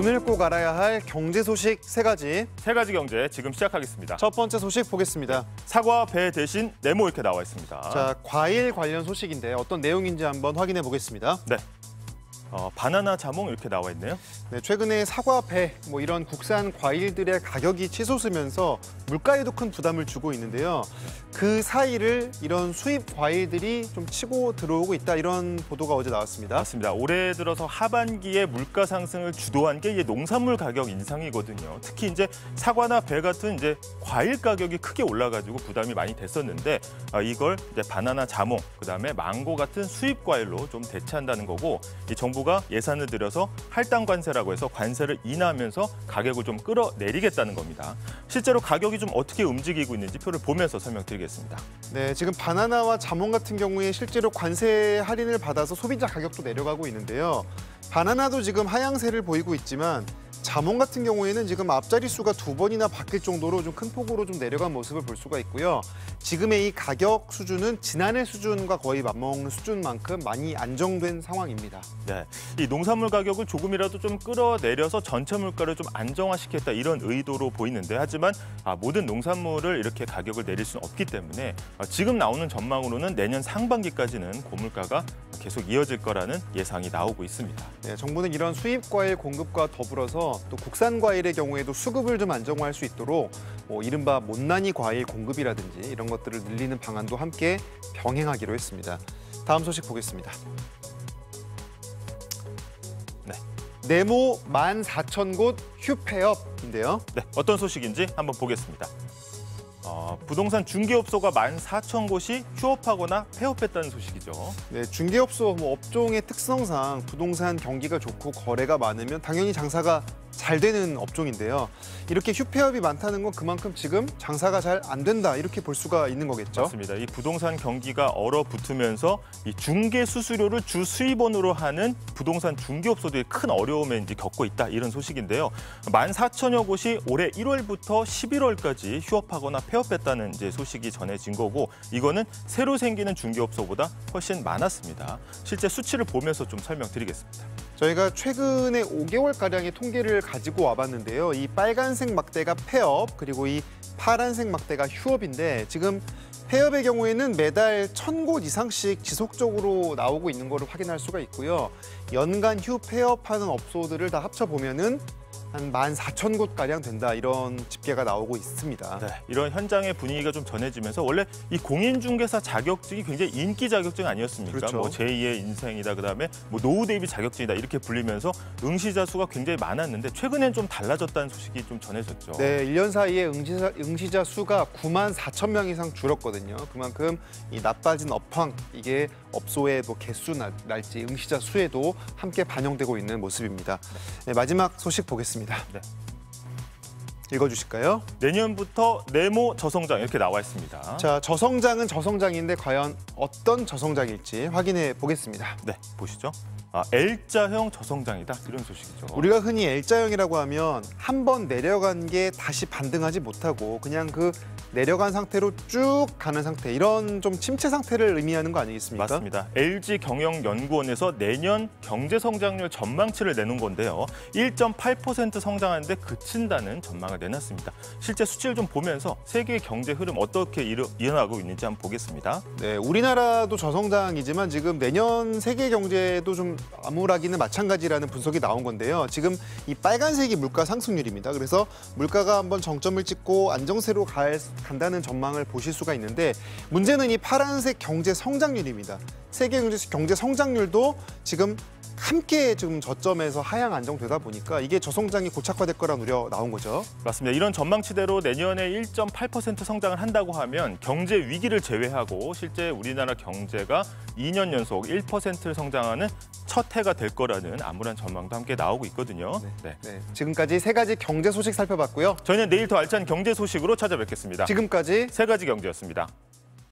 오늘 꼭 알아야 할 경제 소식 세 가지. 세 가지 경제 지금 시작하겠습니다. 첫 번째 소식 보겠습니다. 사과, 배 대신 네모 이렇게 나와 있습니다. 자, 과일 관련 소식인데 어떤 내용인지 한번 확인해 보겠습니다. 네. 바나나 자몽 이렇게 나와 있네요. 네, 최근에 사과, 배, 이런 국산 과일들의 가격이 치솟으면서 물가에도 큰 부담을 주고 있는데요. 그 사이를 이런 수입 과일들이 좀 치고 들어오고 있다, 이런 보도가 어제 나왔습니다. 맞습니다. 올해 들어서 하반기에 물가 상승을 주도한 게 이제 농산물 가격 인상이거든요. 특히 이제 사과나 배 같은 이제 과일 가격이 크게 올라가지고 부담이 많이 됐었는데 이걸 이제 바나나 자몽, 그다음에 망고 같은 수입 과일로 좀 대체한다는 거고, 이 정부가 예산을 들여서 할당 관세라고 해서 관세를 인하하면서 가격을 좀 끌어내리겠다는 겁니다. 실제로 가격이 좀 어떻게 움직이고 있는지 표를 보면서 설명드리겠습니다. 네, 지금 바나나와 자몽 같은 경우에 실제로 관세 할인을 받아서 소비자 가격도 내려가고 있는데요. 바나나도 지금 하향세를 보이고 있지만 자몽 같은 경우에는 지금 앞자리 수가 2번이나 바뀔 정도로 좀 큰 폭으로 좀 내려간 모습을 볼 수가 있고요. 지금의 이 가격 수준은 지난해 수준과 거의 맞먹는 수준만큼 많이 안정된 상황입니다. 네, 이 농산물 가격을 조금이라도 좀 끌어내려서 전체 물가를 좀 안정화시켰다, 이런 의도로 보이는데, 하지만 모든 농산물을 이렇게 가격을 내릴 수는 없기 때문에 지금 나오는 전망으로는 내년 상반기까지는 고물가가 계속 이어질 거라는 예상이 나오고 있습니다. 네, 정부는 이런 수입 과일 공급과 더불어서 또 국산 과일의 경우에도 수급을 좀 안정화할 수 있도록 이른바 못난이 과일 공급이라든지 이런 것들을 늘리는 방안도 함께 병행하기로 했습니다. 다음 소식 보겠습니다. 네. 네모 14,000곳 휴폐업인데요. 네, 어떤 소식인지 한번 보겠습니다. 부동산 중개업소가 14,000곳이 휴업하거나 폐업했다는 소식이죠. 네, 중개업소 업종의 특성상 부동산 경기가 좋고 거래가 많으면 당연히 장사가 잘 되는 업종인데요. 이렇게 휴폐업이 많다는 건 그만큼 지금 장사가 잘 안 된다, 이렇게 볼 수가 있는 거겠죠. 맞습니다. 이 부동산 경기가 얼어붙으면서 이 중개 수수료를 주 수입원으로 하는 부동산 중개업소들이 큰 어려움에 이제 겪고 있다, 이런 소식인데요. 14,000여 곳이 올해 1월부터 11월까지 휴업하거나 폐업했다는 이제 소식이 전해진 거고, 이거는 새로 생기는 중개업소보다 훨씬 많았습니다. 실제 수치를 보면서 좀 설명드리겠습니다. 저희가 최근에 5개월가량의 통계를 가지고 와봤는데요. 이 빨간색 막대가 폐업, 그리고 이 파란색 막대가 휴업인데, 지금 폐업의 경우에는 매달 1,000곳 이상씩 지속적으로 나오고 있는 것을 확인할 수가 있고요. 연간 휴폐업하는 업소들을 다 합쳐보면은 한 14,000곳가량 된다, 이런 집계가 나오고 있습니다. 네, 이런 현장의 분위기가 좀 전해지면서 원래 이 공인중개사 자격증이 굉장히 인기 자격증 아니었습니까? 그렇죠. 제2의 인생이다, 그다음에 노후 대비 자격증이다, 이렇게 불리면서 응시자 수가 굉장히 많았는데 최근엔 좀 달라졌다는 소식이 좀 전해졌죠. 네, 1년 사이에 응시자 수가 94,000명 이상 줄었거든요. 그만큼 이 나빠진 업황, 이게 업소의 개수랄지 응시자 수에도 함께 반영되고 있는 모습입니다. 네, 마지막 소식 보겠습니다. 네. 읽어주실까요? 내년부터 네모 저성장 이렇게 나와 있습니다. 자, 저성장은 저성장인데 과연 어떤 저성장일지 확인해 보겠습니다. 네, 보시죠. L자형 저성장이다, 이런 소식이죠. 우리가 흔히 L자형이라고 하면 한 번 내려간 게 다시 반등하지 못하고 그냥 그 내려간 상태로 쭉 가는 상태, 이런 좀 침체 상태를 의미하는 거 아니겠습니까? 맞습니다. LG경영연구원에서 내년 경제 성장률 전망치를 내놓은 건데요. 1.8% 성장하는데 그친다는 전망을 내놨습니다. 실제 수치를 좀 보면서 세계의 경제 흐름 어떻게 일어나고 있는지 한번 보겠습니다. 네, 우리나라도 저성장이지만 지금 내년 세계 경제도 좀 암울하기는 마찬가지라는 분석이 나온 건데요. 지금 이 빨간색이 물가 상승률입니다. 그래서 물가가 한번 정점을 찍고 안정세로 간다는 전망을 보실 수가 있는데, 문제는 이 파란색 경제 성장률입니다. 세계 경제 성장률도 지금 함께 지금 저점에서 하향 안정되다 보니까 이게 저성장이 고착화될 거란 우려 나온 거죠. 맞습니다. 이런 전망치대로 내년에 1.8% 성장을 한다고 하면 경제 위기를 제외하고 실제 우리나라 경제가 2년 연속 1%를 성장하는 첫 해가 될 거라는 암울한 전망도 함께 나오고 있거든요. 네. 지금까지 세 가지 경제 소식 살펴봤고요. 저희는 내일 더 알찬 경제 소식으로 찾아뵙겠습니다. 지금까지 세 가지 경제였습니다.